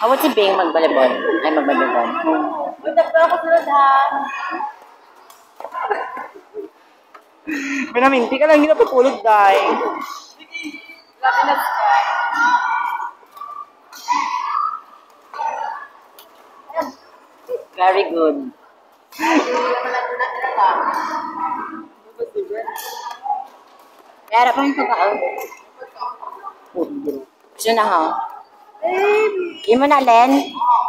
Ako si Bing magbalibon. Ay, magbalibon. Punta pa ako sunod ha. Minaminti ka lang, hindi na papulog, day. Grabe na sky. Very good. Kaya pa yung pagkaon. Gusto na ha? Hindi mo na, Len?